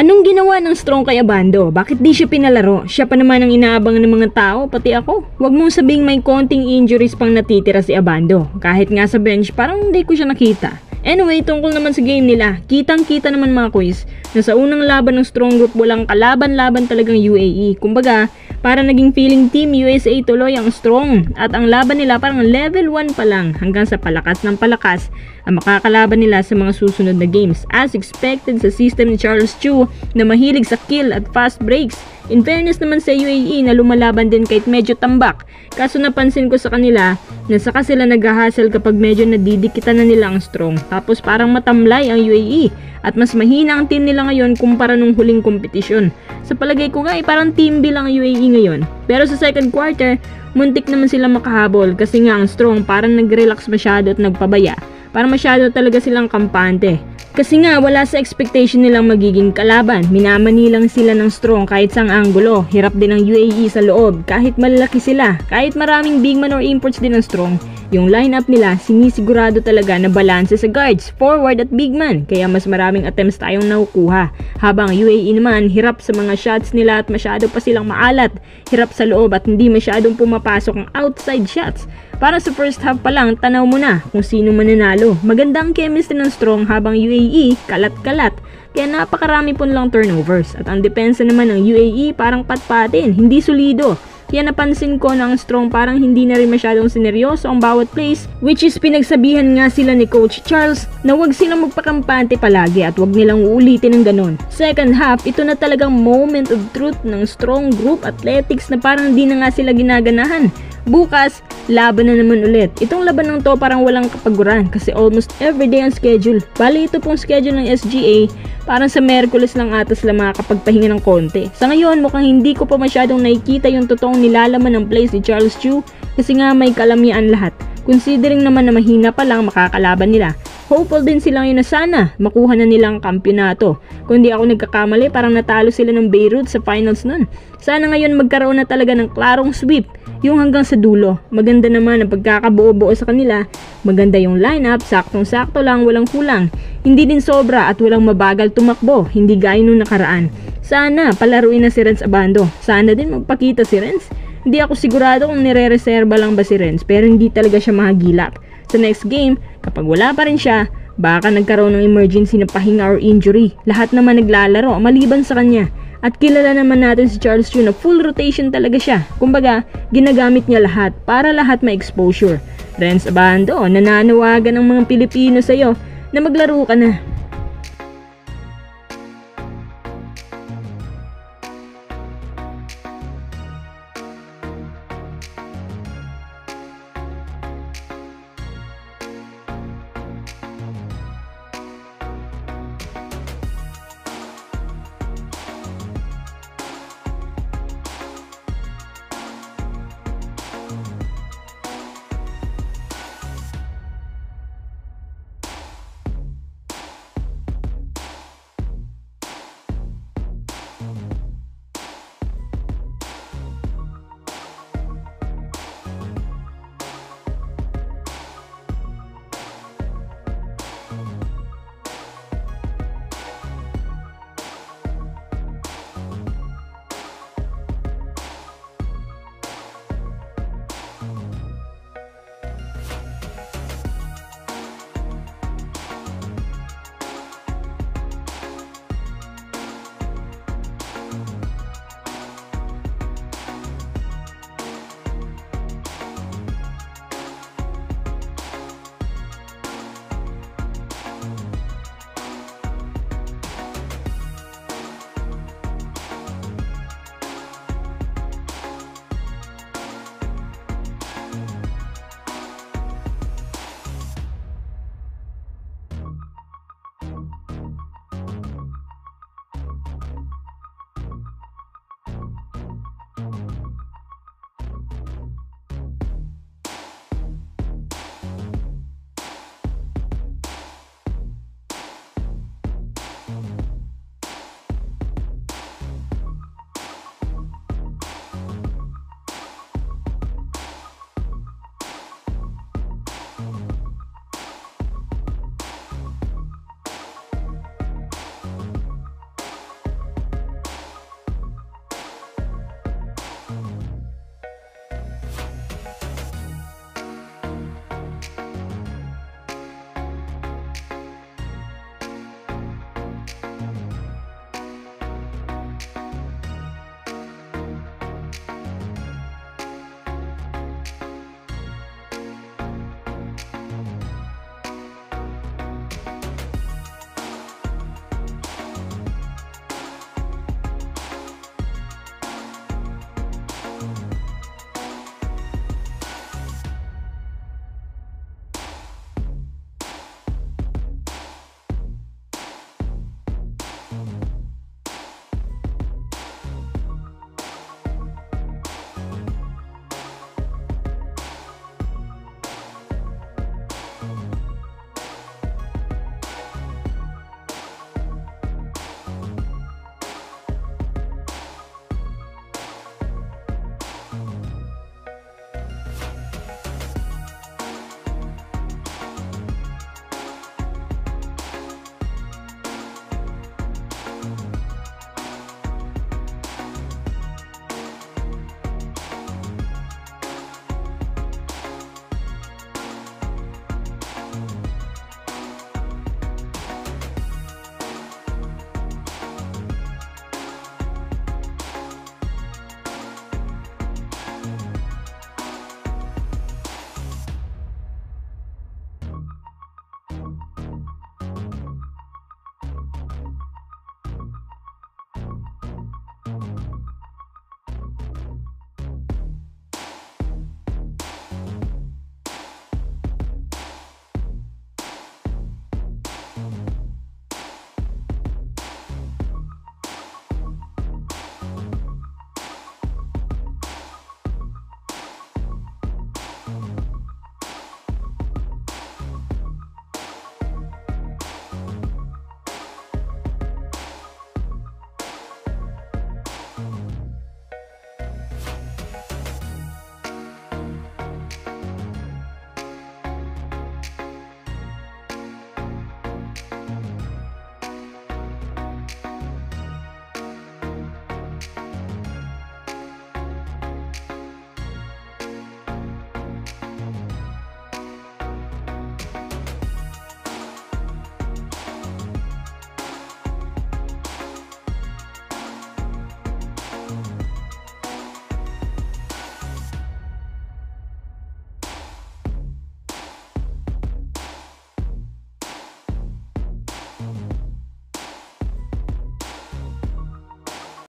Anong ginawa ng Strong kay Abando? Bakit di siya pinalaro? Siya pa naman ang inaabangan ng mga tao, pati ako. Huwag mong sabing may konting injuries pang natitira si Abando. Kahit nga sa bench, parang hindi ko siya nakita. Anyway, tungkol naman sa game nila, kitang-kita naman mga quiz na sa unang laban ng Strong Group walang kalaban-laban talagang UAE. Kumbaga, para naging feeling team USA tuloy ang Strong at ang laban nila parang level 1 pa lang hanggang sa palakas ng palakas ang makakalaban nila sa mga susunod na games. As expected sa system ni Charles Chu na mahilig sa kill at fast breaks. In fairness naman sa UAE na lumalaban din kahit medyo tambak. Kaso napansin ko sa kanila na saka sila nag-hustle kapag medyo nadidikitan na nila ang Strong. Tapos parang matamlay ang UAE at mas mahina ang team nila ngayon kumpara nung huling kompetisyon. Sa palagay ko nga parang team B lang ang UAE ngayon. Pero sa second quarter, muntik naman sila makahabol kasi nga ang Strong parang nag-relax masyado at nagpabaya. Parang masyado talaga silang kampante. Kasi nga wala sa expectation nilang magiging kalaban. Minamani lang sila ng Strong kahit sang anggulo. Hirap din ang UAE sa loob kahit malalaki sila. Kahit maraming big man or imports din ng Strong, yung lineup nila sinisigurado talaga na balanse sa guards, forward at big man. Kaya mas maraming attempts tayong nakukuha. Habang UAE naman hirap sa mga shots nila at masyado pa silang maalat. Hirap sa loob at hindi masyadong pumapasok ang outside shots. Para sa first half pa lang, tanaw mo na kung sino mananalo. Maganda ang chemistry ng Strong habang UAE kalat-kalat. Kaya napakarami po lang turnovers. At ang depensa naman ng UAE parang patpatin, hindi solido. Kaya napansin ko na ang Strong parang hindi na rin masyadong sineryoso ang bawat plays, which is pinagsabihan nga sila ni Coach Charles na wag silang magpakampante palagi at wag nilang uulitin ng ganon. Second half, ito na talagang moment of truth ng Strong Group Athletics na parang di na nga sila ginaganahan. Bukas, laban na naman ulit. Itong laban ng to parang walang kapaguran kasi almost everyday ang schedule. Bali ito pong schedule ng SGA, parang sa Merkules lang ata sila makakapagpahinga ng konti. Sa ngayon, mukhang hindi ko pa masyadong nakikita yung totoong nilalaman ng plays ni Charles Chu kasi nga may kalamian lahat. Considering naman na mahina pa lang makakalaban nila. Hopeful din sila ngayon na sana makuha na nilang kampyonato. Kung di ako nagkakamali, parang natalo sila ng Beirut sa finals nun. Sana ngayon magkaroon na talaga ng klarong sweep, yung hanggang sa dulo. Maganda naman ang pagkakabuo-buo sa kanila. Maganda yung lineup, saktong-sakto lang, walang kulang. Hindi din sobra at walang mabagal tumakbo, hindi gaya nung nakaraan. Sana palaruin na si Renz Abando. Sana din magpakita si Renz. Hindi ako sigurado kung nire-reserva lang ba si Renz, pero hindi talaga siya mahagilap. Sa next game, kapag wala pa rin siya, baka nagkaroon ng emergency na pahinga or injury. Lahat naman naglalaro, maliban sa kanya. At kilala naman natin si Charles Chu na full rotation talaga siya. Kumbaga, ginagamit niya lahat para lahat may exposure. Renz Abando, nananawagan ng mga Pilipino sa'yo na maglaro ka na.